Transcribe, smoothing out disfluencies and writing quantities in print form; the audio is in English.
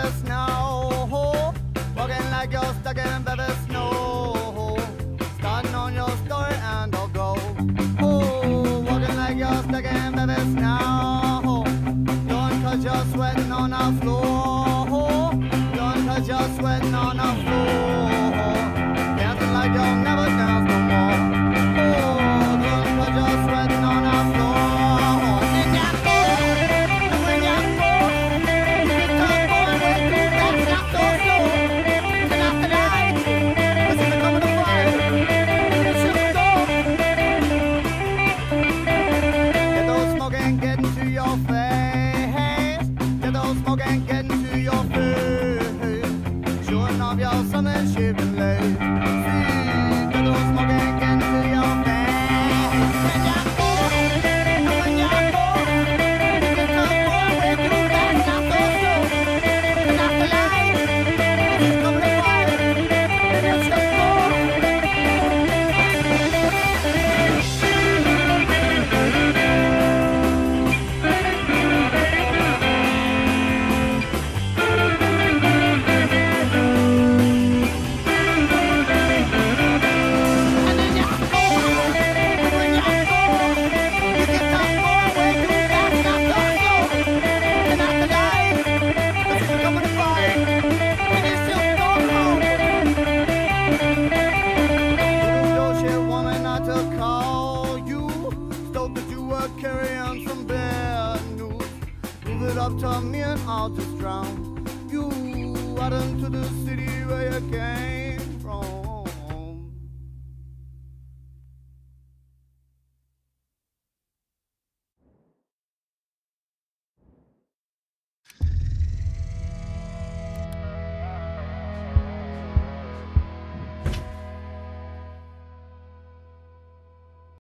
baby snow. Walking like you're stuck in baby snow. Starting on your story and I'll go. Oh, walking like you're stuck in baby snow. Don't cause you're sweating on the floor. Don't cause you're sweating on the floor. Dancing like you'll never dance no more. Oh, don't cause you're sweating on the floor. And that and when you're bored, you can come on with me. That's not so slow. And after that, listen to come of the fire. You should go. Get those smoking getting to your face. Get those smoking getting to your face. Showing off your summer shaving legs. Get those smoking getting to your face. When you're bored, and when you're bored, you can come on with me. That's not so slow. And after life, it's coming to fire. And you should go. Carrying some bad news. Move it up to me and I'll just drown you out into the city where you came.